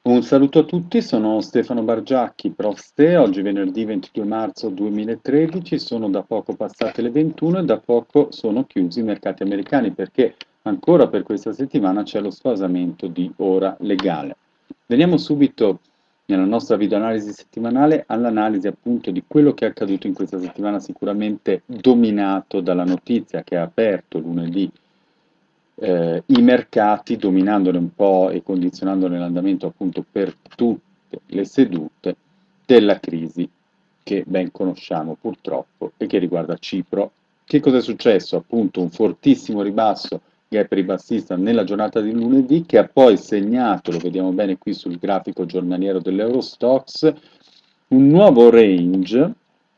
Un saluto a tutti, sono Stefano Bargiacchi, Prof. Ste. Oggi venerdì 22 marzo 2013, sono da poco passate le 21 e da poco sono chiusi i mercati americani perché ancora per questa settimana c'è lo sfasamento di ora legale. Veniamo subito nella nostra videoanalisi settimanale all'analisi appunto di quello che è accaduto in questa settimana, sicuramente dominato dalla notizia che ha aperto lunedì i mercati, dominandone un po' e condizionandone l'andamento appunto per tutte le sedute della crisi che ben conosciamo purtroppo e che riguarda Cipro. Che cosa è successo? Appunto un fortissimo ribasso, gap ribassista nella giornata di lunedì che ha poi segnato, lo vediamo bene qui sul grafico giornaliero dell'Eurostoxx, un nuovo range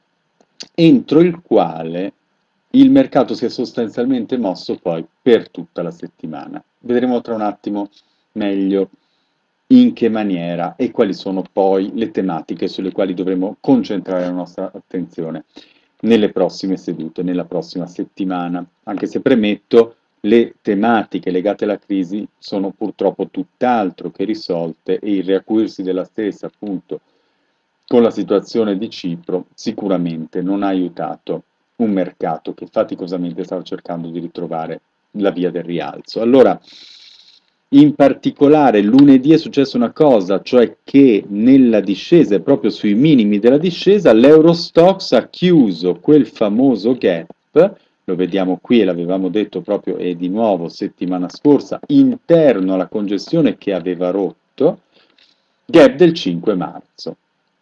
entro il quale il mercato si è sostanzialmente mosso poi per tutta la settimana. Vedremo tra un attimo meglio in che maniera e quali sono poi le tematiche sulle quali dovremo concentrare la nostra attenzione nelle prossime sedute, nella prossima settimana, anche se premetto le tematiche legate alla crisi sono purtroppo tutt'altro che risolte e il riacuirsi della stessa, appunto, con la situazione di Cipro, sicuramente non ha aiutato un mercato che faticosamente stava cercando di ritrovare la via del rialzo. Allora, in particolare lunedì è successa una cosa, cioè che nella discesa, e proprio sui minimi della discesa, l'Eurostoxx ha chiuso quel famoso gap, lo vediamo qui e l'avevamo detto proprio e di nuovo settimana scorsa, interno alla congestione che aveva rotto, gap del 5 marzo.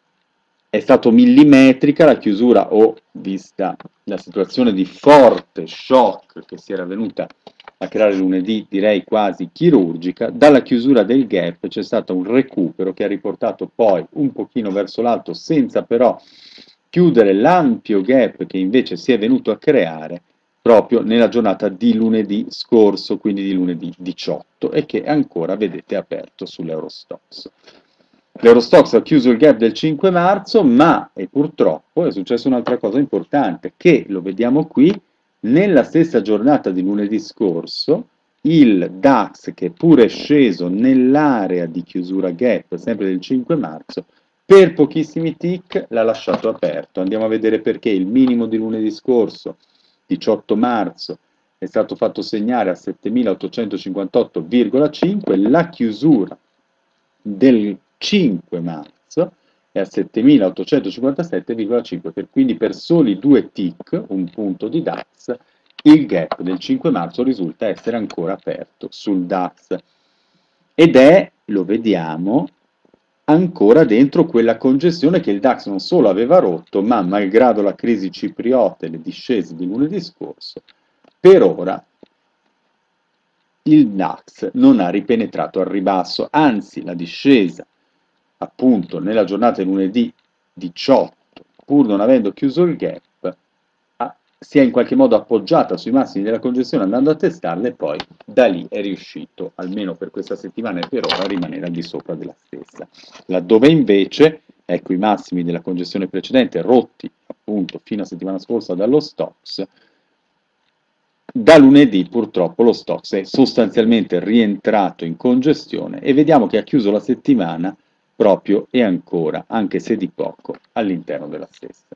È stato millimetrica la chiusura o, vista la situazione di forte shock che si era venuta a creare lunedì, direi quasi chirurgica, dalla chiusura del gap c'è stato un recupero che ha riportato poi un pochino verso l'alto senza però chiudere l'ampio gap che invece si è venuto a creare proprio nella giornata di lunedì scorso, quindi di lunedì 18 e che ancora vedete aperto sull'Eurostoxx. L'Eurostoxx ha chiuso il gap del 5 marzo, ma, e purtroppo, è successa un'altra cosa importante, che lo vediamo qui, nella stessa giornata di lunedì scorso, il DAX, che pure è sceso nell'area di chiusura gap, sempre del 5 marzo, per pochissimi tick l'ha lasciato aperto. Andiamo a vedere perché il minimo di lunedì scorso, 18 marzo, è stato fatto segnare a 7.858,5, la chiusura del 5 marzo è a 7.857,5, quindi per soli due tick, un punto di DAX, il gap del 5 marzo risulta essere ancora aperto sul DAX ed è, lo vediamo, ancora dentro quella congestione che il DAX non solo aveva rotto, ma malgrado la crisi cipriota e le discese di lunedì scorso, per ora il DAX non ha ripenetrato al ribasso, anzi la discesa appunto nella giornata di lunedì 18, pur non avendo chiuso il gap, si è in qualche modo appoggiata sui massimi della congestione andando a testarla e poi da lì è riuscito, almeno per questa settimana e per ora, a rimanere al di sopra della stessa. Laddove invece, ecco i massimi della congestione precedente rotti appunto fino a settimana scorsa dallo Stoxx, da lunedì purtroppo lo Stoxx è sostanzialmente rientrato in congestione e vediamo che ha chiuso la settimana proprio e ancora, anche se di poco, all'interno della stessa.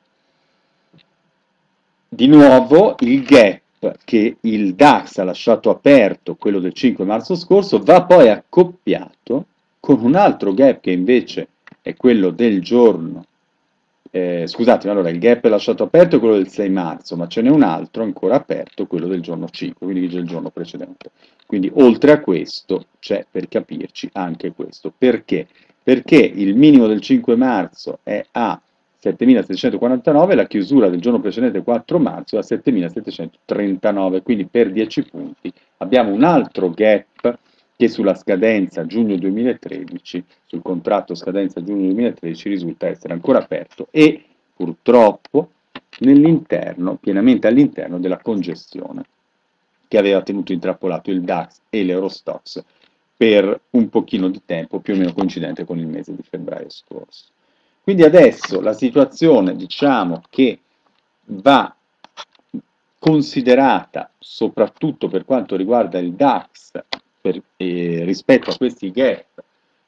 Di nuovo il gap che il DAX ha lasciato aperto, quello del 5 marzo scorso, va poi accoppiato con un altro gap che invece è quello del giorno. Scusatemi, allora il gap è lasciato aperto è quello del 6 marzo, ma ce n'è un altro ancora aperto, quello del giorno 5, quindi c'è il giorno precedente. Quindi oltre a questo c'è, per capirci, anche questo. Perché? Perché il minimo del 5 marzo è a 7.749, la chiusura del giorno precedente 4 marzo è a 7.739, quindi per 10 punti abbiamo un altro gap che sulla scadenza giugno 2013, sul contratto scadenza giugno 2013 risulta essere ancora aperto e purtroppo nell'interno, pienamente all'interno della congestione che aveva tenuto intrappolato il DAX e l'Eurostoxx per un pochino di tempo, più o meno coincidente con il mese di febbraio scorso. Quindi adesso la situazione, diciamo, che va considerata soprattutto per quanto riguarda il DAX rispetto a questi gap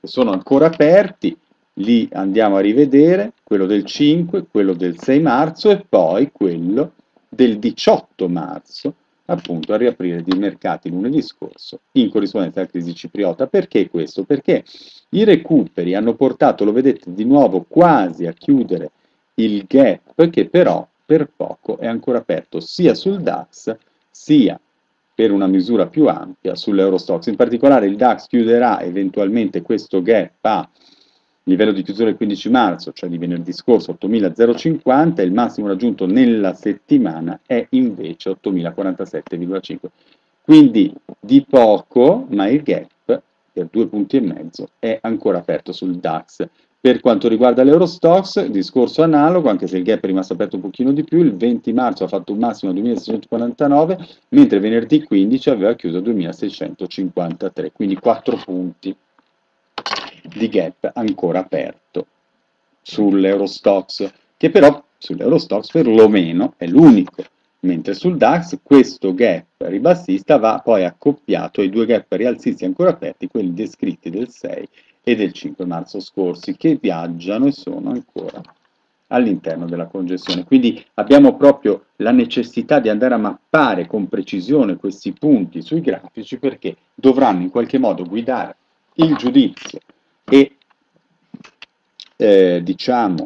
che sono ancora aperti, li andiamo a rivedere, quello del 5, quello del 6 marzo e poi quello del 18 marzo, appunto a riaprire i mercati lunedì scorso in corrispondenza alla crisi cipriota. Perché questo? Perché i recuperi hanno portato, lo vedete di nuovo, quasi a chiudere il gap che però per poco è ancora aperto sia sul DAX sia per una misura più ampia sull'Eurostoxx. In particolare il DAX chiuderà eventualmente questo gap a livello di chiusura del 15 marzo, cioè di venerdì scorso, 8.050, e il massimo raggiunto nella settimana è invece 8.047,5. Quindi di poco, ma il gap per 2,5 punti è ancora aperto sul DAX. Per quanto riguarda l'Eurostoxx, discorso analogo, anche se il gap è rimasto aperto un pochino di più, il 20 marzo ha fatto un massimo a 2.649, mentre venerdì 15 aveva chiuso a 2.653, quindi 4 punti di gap ancora aperto sull'Eurostoxx, che però sull'Eurostoxx perlomeno è l'unico, mentre sul DAX questo gap ribassista va poi accoppiato ai due gap rialzisti ancora aperti, quelli descritti del 6 e del 5 marzo scorsi, che viaggiano e sono ancora all'interno della congestione. Quindi abbiamo proprio la necessità di andare a mappare con precisione questi punti sui grafici, perché dovranno in qualche modo guidare il giudizio e diciamo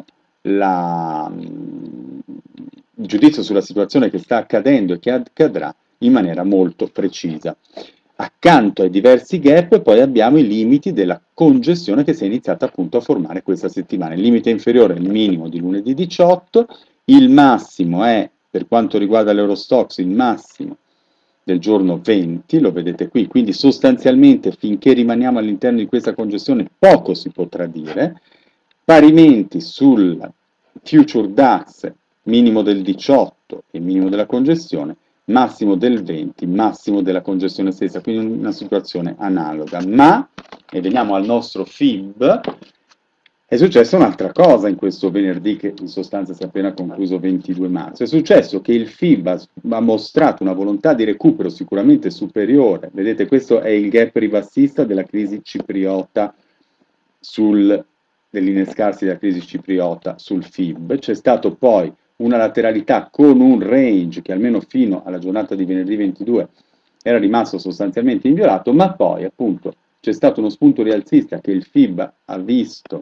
il giudizio sulla situazione che sta accadendo e che accadrà in maniera molto precisa. Accanto ai diversi gap poi abbiamo i limiti della congestione che si è iniziata appunto a formare questa settimana. Il limite inferiore è il minimo di lunedì 18, il massimo è, per quanto riguarda l'Eurostoxx, il massimo del giorno 20, lo vedete qui, quindi sostanzialmente finché rimaniamo all'interno di questa congestione poco si potrà dire. Parimenti sul future DAX, minimo del 18 e minimo della congestione, massimo del 20, massimo della congestione stessa, quindi una situazione analoga. Ma, e veniamo al nostro FIB, è successa un'altra cosa in questo venerdì che in sostanza si è appena concluso 22 marzo. È successo che il FIB ha mostrato una volontà di recupero sicuramente superiore. Vedete, questo è il gap ribassista della crisi cipriota dell'innescarsi della crisi cipriota sul FIB. C'è stato poi una lateralità con un range che almeno fino alla giornata di venerdì 22 era rimasto sostanzialmente inviolato, ma poi appunto c'è stato uno spunto rialzista che il FIB ha visto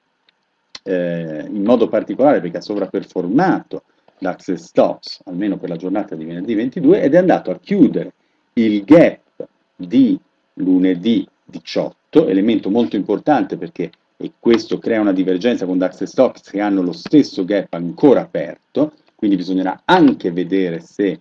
in modo particolare perché ha sovraperformato l'Ax Stocks, almeno per la giornata di venerdì 22, ed è andato a chiudere il gap di lunedì 18, elemento molto importante perché e questo crea una divergenza con DAX e Stocks che hanno lo stesso gap ancora aperto, quindi bisognerà anche vedere se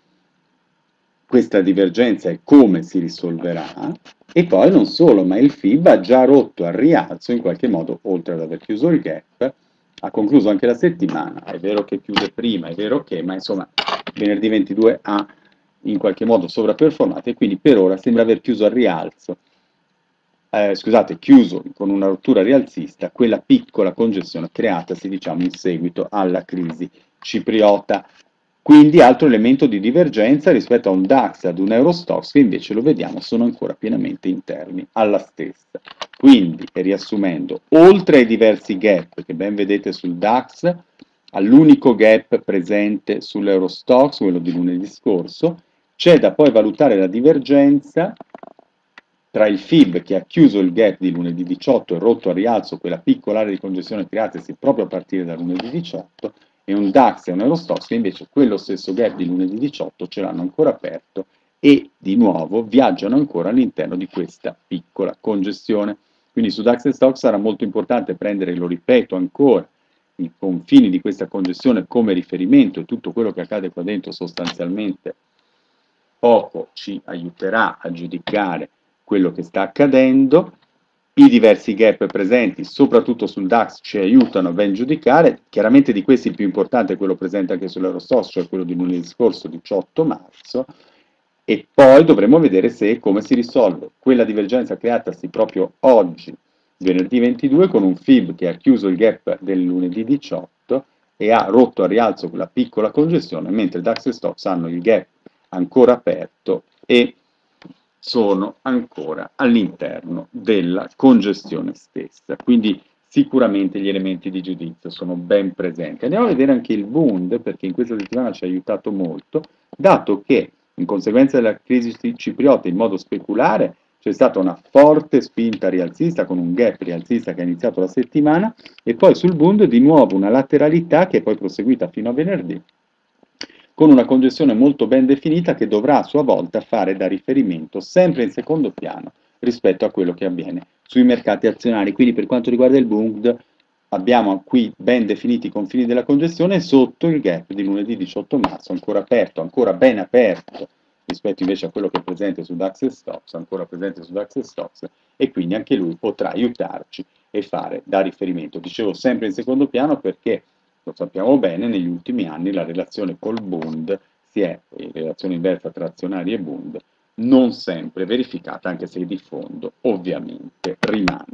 questa divergenza e come si risolverà. E poi non solo, ma il FIB ha già rotto al rialzo in qualche modo, oltre ad aver chiuso il gap, ha concluso anche la settimana, è vero che chiude prima, è vero che, ma insomma venerdì 22 ha in qualche modo sovraperformato e quindi per ora sembra aver chiuso al rialzo, scusate, chiuso con una rottura rialzista quella piccola congestione creatasi diciamo in seguito alla crisi cipriota. Quindi altro elemento di divergenza rispetto a un DAX e ad un Eurostoxx che invece lo vediamo sono ancora pienamente interni alla stessa. Quindi, riassumendo, oltre ai diversi gap che ben vedete sul DAX, all'unico gap presente sull'Eurostoxx, quello di lunedì scorso, c'è da poi valutare la divergenza tra il FIB che ha chiuso il gap di lunedì 18 e rotto a rialzo quella piccola area di congestione creatasi proprio a partire da lunedì 18 e un DAX e un Eurostoxx che invece quello stesso gap di lunedì 18 ce l'hanno ancora aperto e di nuovo viaggiano ancora all'interno di questa piccola congestione. Quindi su DAX e Stoxx sarà molto importante prendere, lo ripeto ancora, i confini di questa congestione come riferimento e tutto quello che accade qua dentro sostanzialmente poco ci aiuterà a giudicare quello che sta accadendo. I diversi gap presenti, soprattutto sul DAX, ci aiutano a ben giudicare. Chiaramente di questi il più importante è quello presente anche sull'Eurostoxx, cioè quello di lunedì scorso, 18 marzo, e poi dovremo vedere se e come si risolve quella divergenza creatasi proprio oggi, venerdì 22, con un FIB che ha chiuso il gap del lunedì 18 e ha rotto a rialzo quella piccola congestione, mentre DAX e Stoxx hanno il gap ancora aperto e sono ancora all'interno della congestione stessa, quindi sicuramente gli elementi di giudizio sono ben presenti. Andiamo a vedere anche il Bund, perché in questa settimana ci ha aiutato molto, dato che in conseguenza della crisi cipriota in modo speculare c'è stata una forte spinta rialzista con un gap rialzista che è iniziato la settimana e poi sul Bund di nuovo una lateralità che è poi proseguita fino a venerdì con una congestione molto ben definita che dovrà a sua volta fare da riferimento sempre in secondo piano rispetto a quello che avviene sui mercati azionari. Quindi per quanto riguarda il Bund abbiamo qui ben definiti i confini della congestione sotto il gap di lunedì 18 marzo, ancora aperto, ancora ben aperto rispetto invece a quello che è presente su DAX e Stoxx, ancora presente su DAX e Stoxx, e quindi anche lui potrà aiutarci e fare da riferimento. Dicevo sempre in secondo piano perché lo sappiamo bene, negli ultimi anni la relazione col Bund si è, in relazione inversa tra azionari e Bund, non sempre verificata, anche se di fondo ovviamente rimane